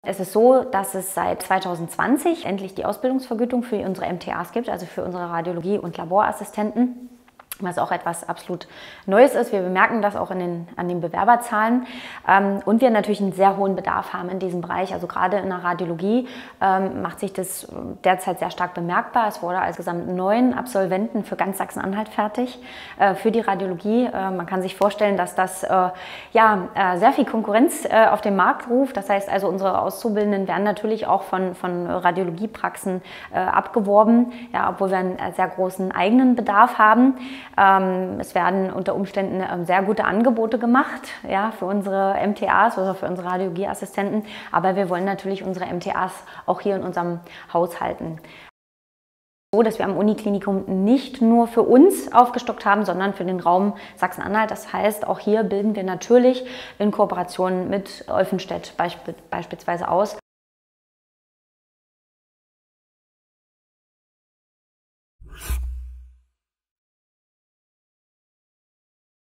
Es ist so, dass es seit 2020 endlich die Ausbildungsvergütung für unsere MTAs gibt, also für unsere Radiologie- und Laborassistenten, was auch etwas absolut Neues ist. Wir bemerken das auch an den Bewerberzahlen und wir natürlich einen sehr hohen Bedarf haben in diesem Bereich. Also gerade in der Radiologie macht sich das derzeit sehr stark bemerkbar. Es wurde insgesamt 9 Absolventen für ganz Sachsen-Anhalt fertig für die Radiologie. Man kann sich vorstellen, dass das sehr viel Konkurrenz auf den Markt ruft. Das heißt also, unsere Auszubildenden werden natürlich auch von Radiologiepraxen abgeworben, ja, obwohl wir einen sehr großen eigenen Bedarf haben. Es werden unter Umständen sehr gute Angebote gemacht, ja, für unsere MTAs oder für unsere Radiologieassistenten, aber wir wollen natürlich unsere MTAs auch hier in unserem Haus halten. So, dass wir am Uniklinikum nicht nur für uns aufgestockt haben, sondern für den Raum Sachsen-Anhalt. Das heißt, auch hier bilden wir natürlich in Kooperation mit Olfenstedt beispielsweise aus.